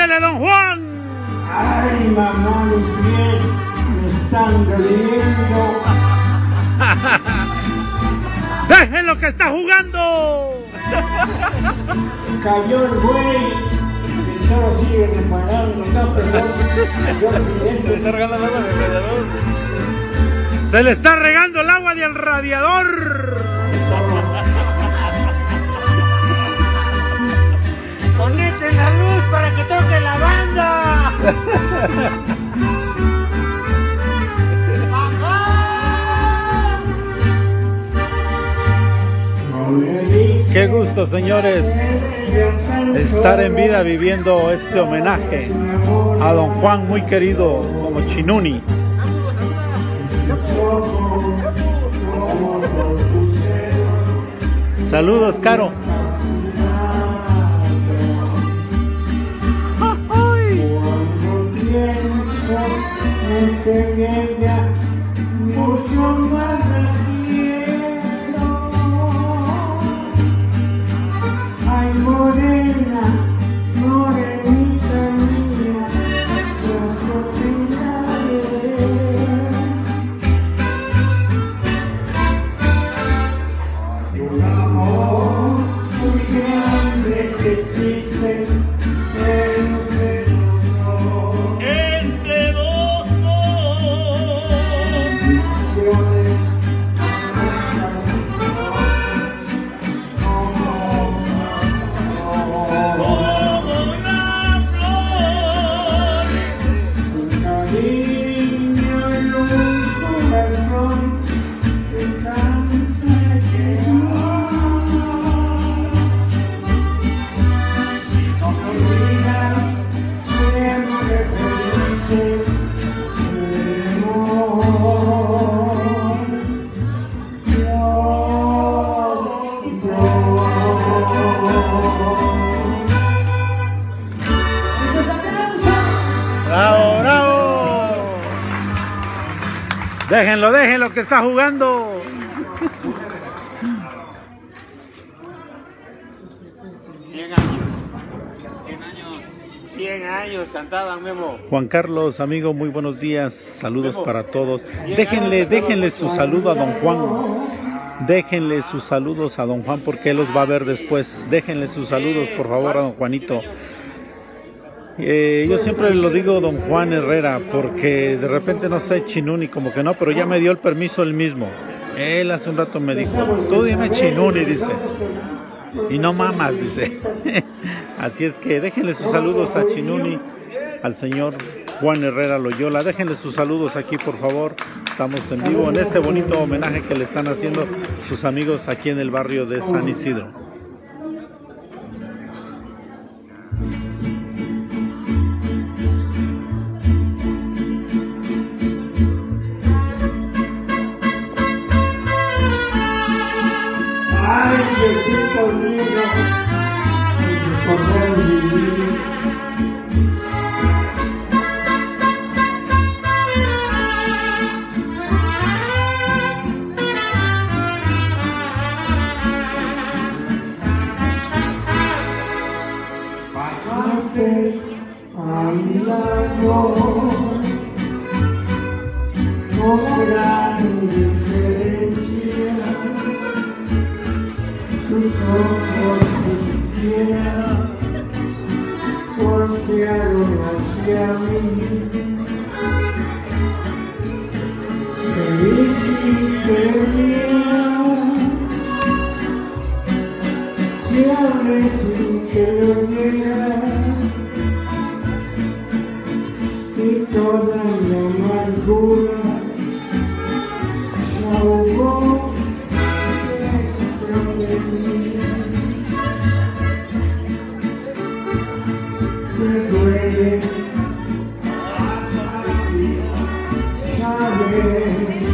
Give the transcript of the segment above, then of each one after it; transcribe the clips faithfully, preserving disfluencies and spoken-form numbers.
¡Échale, don Juan! Ay, mamá, mis pies me están doliendo. ¡Dejen lo que está jugando! Cayó el güey. Y solo sigue reparando. No, perdón. Cayó el Se le está regando el agua del radiador. ¡Se le está regando el agua del radiador! ¡Conecten la luz para que toque la banda! Qué gusto, señores, estar en vida viviendo este homenaje a don Juan, muy querido como Chinuni. Saludos, Caro. Mucho más la quiero. Ay, morena, morenita mía, yo te daré. Un amor muy grande que existe entre nosotros. Entre vos ¡Bravo, bravo! Déjenlo, déjenlo que está jugando. cien años. cien años. cien años cantaban, Memo. Juan Carlos, amigo, muy buenos días. Saludos para todos. Déjenle, déjenle su saludo a don Juan. Déjenle sus saludos a don Juan porque él los va a ver después. Déjenle sus saludos, por favor, a don Juanito. Eh, yo siempre lo digo don Juan Herrera porque de repente no sé, Chinuni, como que no, pero ya me dio el permiso él mismo. Él hace un rato me dijo, tú dime Chinuni, dice. Y no mamas, dice. Así es que déjenle sus saludos a Chinuni, al señor Juan Herrera Loyola. Déjenle sus saludos aquí, por favor. Estamos en vivo en este bonito homenaje que le están haciendo sus amigos aquí en el barrio de San Isidro. Ay, Diosito mío, por vivir. Pasaste a mi lado, con gran diferencia. Tus ojos tus pies voltearon hacia mí. Me hiciste mía, te hablé sin que lo vieras, y toda la amargura se ahogó. Me duele saber,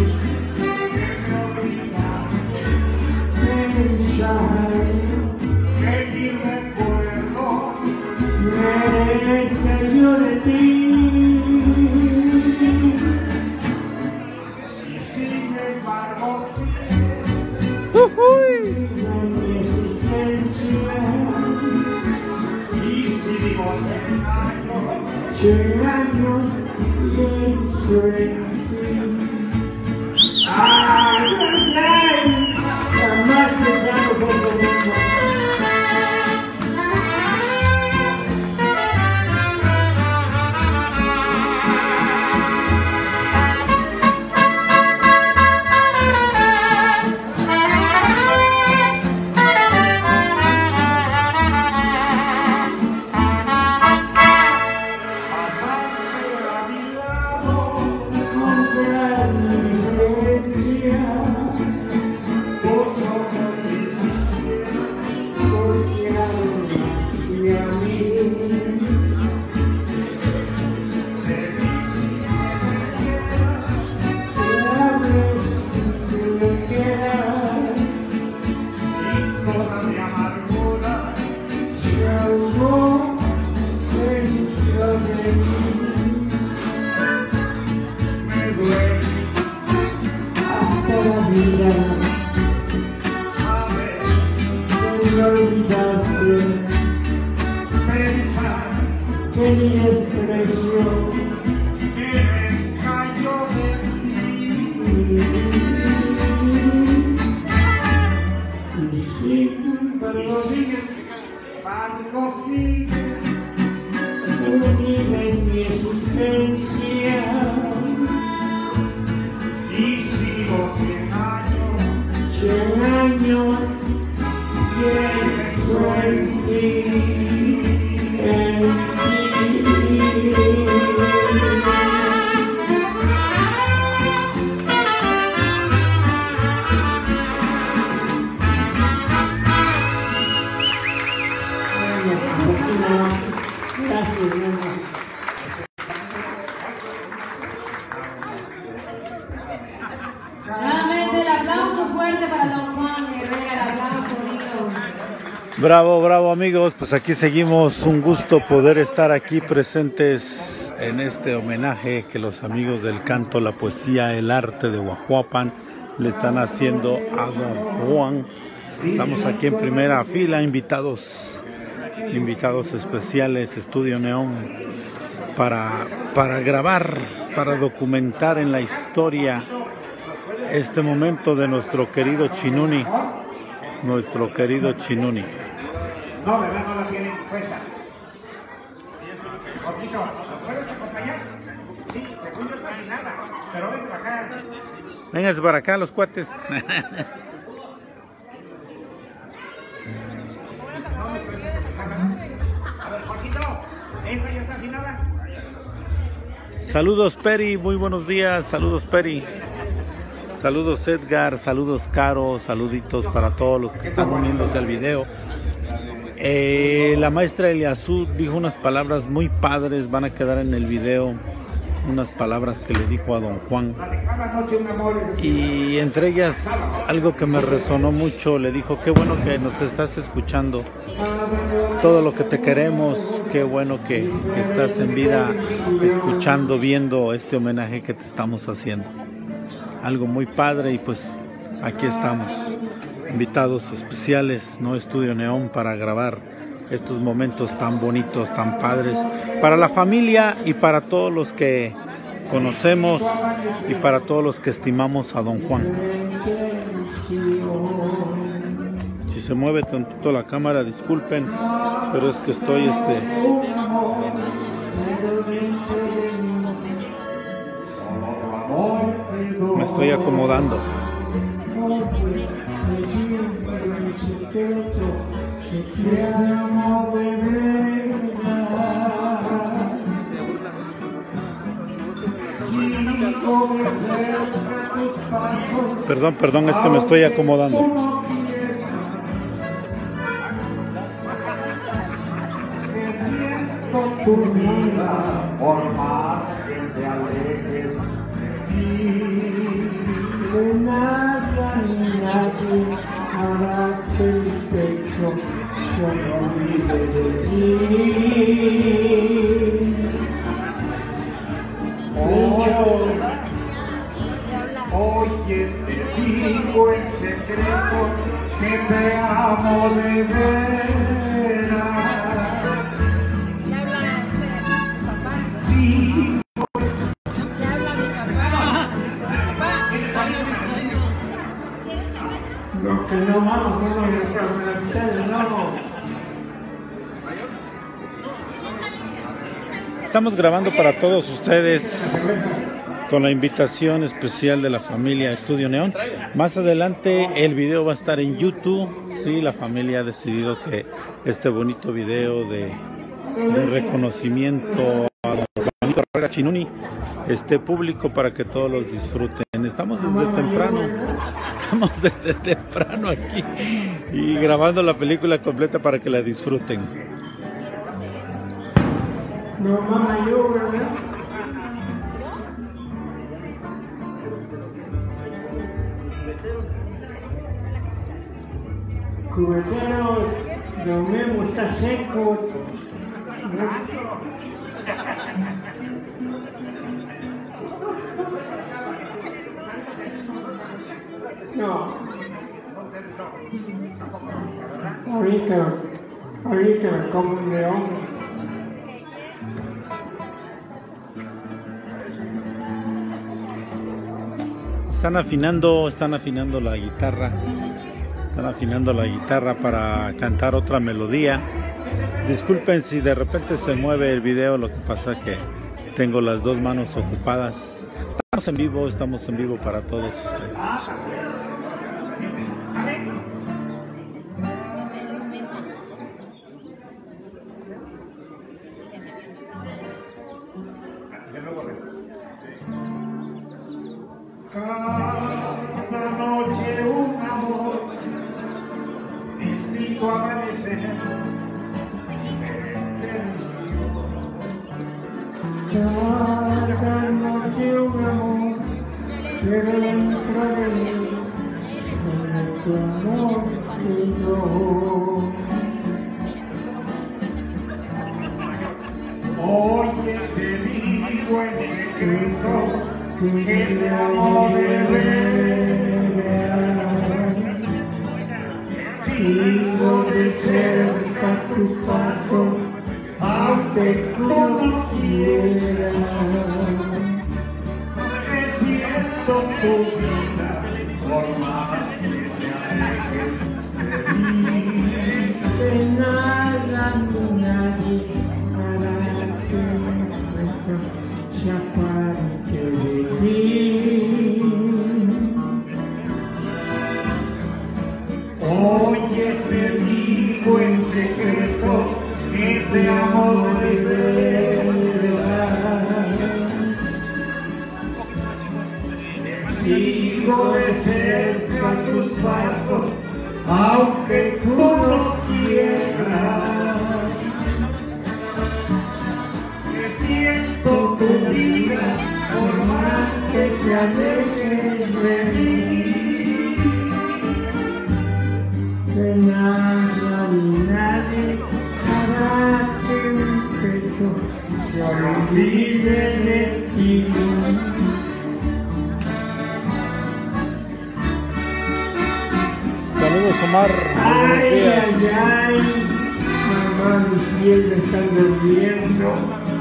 pensar que mi recuerdo merece yo de ti. cien años pienso en ti. Ay, ay, ay, jamás pensamos en lo mismo. Bravo, bravo amigos, pues aquí seguimos, un gusto poder estar aquí presentes en este homenaje que los amigos del canto, la poesía, el arte de Huajuapan le están haciendo a Don Juan. Estamos aquí en primera fila, invitados, invitados especiales, Estudio Neón, para, para grabar, para documentar en la historia este momento de nuestro querido Chinuni, nuestro querido Chinuni. No, ¿verdad? No la tienen puesta. Jorgito, ¿nos puedes acompañar? Sí, según yo está nada, pero ven para acá. Vénganse para acá los cuates. A ver, Jorgito, ¿esta ya está afinada? Saludos Peri, muy buenos días, saludos Peri. Saludos Edgar, saludos Caro, saluditos para todos los que están uniéndose al video. Eh, la maestra Eliazú dijo unas palabras muy padres, van a quedar en el video, unas palabras que le dijo a Don Juan. Y entre ellas, algo que me resonó mucho, le dijo, qué bueno que nos estás escuchando, todo lo que te queremos, qué bueno que estás en vida escuchando, viendo este homenaje que te estamos haciendo. Algo muy padre y pues aquí estamos, invitados especiales, no Estudio Neón, para grabar estos momentos tan bonitos, tan padres, para la familia y para todos los que conocemos y para todos los que estimamos a Don Juan. Si se mueve tantito la cámara, disculpen, pero es que estoy este... me estoy acomodando. Perdón, perdón, es que me estoy acomodando. Tu vida, por más que te alejes de mí, nadie hará que el pecho se olvide de ti. Hoy, oye, te digo en secreto que te amo de veras. Estamos grabando para todos ustedes con la invitación especial de la familia Estudio Neón. Más adelante el video va a estar en YouTube. Sí, la familia ha decidido que este bonito video de, de reconocimiento a don Juanito Herrera Chinuni esté público para que todos los disfruten. Estamos desde temprano, estamos desde temprano aquí y grabando la película completa para que la disfruten. No, mamá, yo, ¿verdad? Cubeteros, Don Memo está seco. No. Ahorita, ahorita como un león. Están afinando, están afinando la guitarra. Están afinando la guitarra para cantar otra melodía. Disculpen si de repente se mueve el video, lo que pasa es que tengo las dos manos ocupadas. Estamos en vivo, estamos en vivo para todos ustedes. Cada noche un amor distinto amanece. Cada noche un amor, pero dentro de mí, con tu amor y yo. Oye, te digo en secreto que te amo de veras. Sigo de cerca tus pasos, aunque tú no quieras. Me siento tu vida, por más que te alejes de mí. De nada ni nadie hará que nuestro se aparte de mí. Oye, te digo en secreto que te amo de verdad. Sigo de cerca tus pasos, aunque tú no quieras. Me siento tu vida, por más que te alejes de mí. De nada ni nadie hará que mi pecho se olvide de ti. Saludos, Omar. Buenos Ay, días. ay, ay, mamá, mis pies me están durmiendo.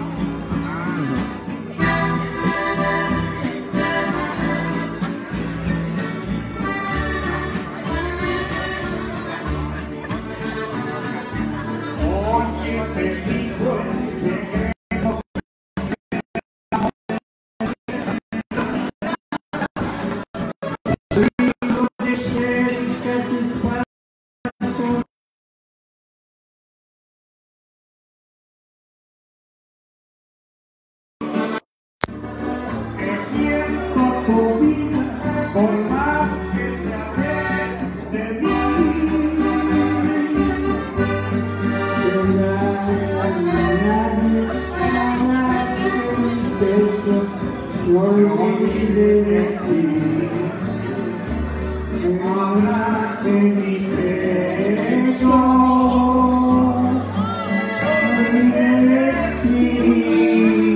Oye, te digo en secreto. Sigo de cerca tus pasos. Que siento tu vida, por más que te alejes de mí. De nada ni nadie hará que mi pecho se olvide de ti. Ahora que mi pecho se olvide de ti.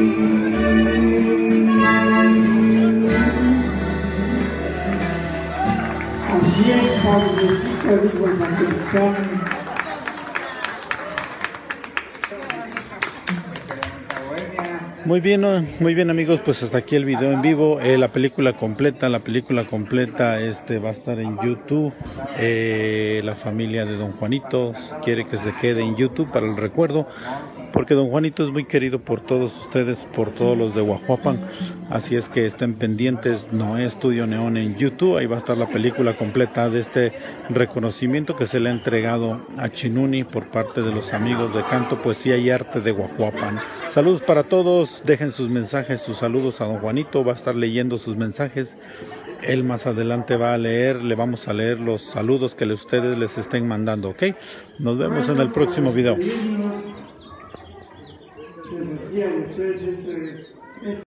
Así es, pobrecita, digo el mantelizón. Bohemia. Muy bien, ¿no? Muy bien amigos, pues hasta aquí el video en vivo, eh, la película completa, la película completa este va a estar en YouTube, eh, la familia de Don Juanito quiere que se quede en YouTube para el recuerdo, porque Don Juanito es muy querido por todos ustedes, por todos los de Guajuapan, así es que estén pendientes, Noé Estudio Neón en YouTube, ahí va a estar la película completa de este reconocimiento que se le ha entregado a Chinuni por parte de los amigos de Canto, Poesía y Arte de Guajuapan. Saludos para todos, dejen sus mensajes, sus saludos a Don Juanito, va a estar leyendo sus mensajes, él más adelante va a leer, le vamos a leer los saludos que ustedes les estén mandando, ¿ok? Nos vemos en el próximo video.